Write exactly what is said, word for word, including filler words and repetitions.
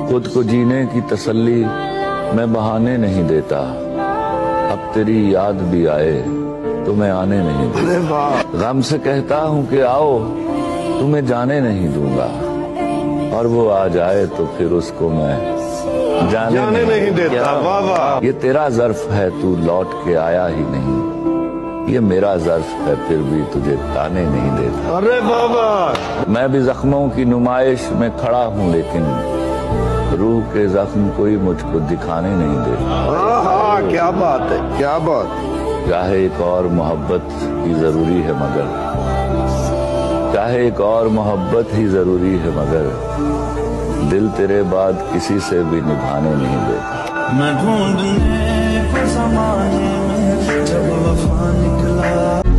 खुद को जीने की तसल्ली मैं बहाने नहीं देता। अब तेरी याद भी आए तो मैं आने नहीं देता। गम से कहता हूँ कि आओ तुम्हें जाने नहीं दूंगा, और वो आ जाए तो फिर उसको मैं जाने, जाने नहीं, नहीं देता। वाह वाह। ये तेरा ज़र्फ है, तू लौट के आया ही नहीं। ये मेरा ज़र्फ है, फिर भी तुझे ताने नहीं देता। अरे बाबा, मैं भी जख्मों की नुमाइश में खड़ा हूँ, लेकिन रूह के जख्म कोई मुझको दिखाने नहीं देता। हाँ, क्या बात है, क्या बात। चाहे एक और मोहब्बत ही जरूरी है मगर, चाहे एक और मोहब्बत ही जरूरी है मगर, दिल तेरे बाद किसी से भी निभाने नहीं देता। मैं ढूंढने को ज़माने में जब वफा निकला।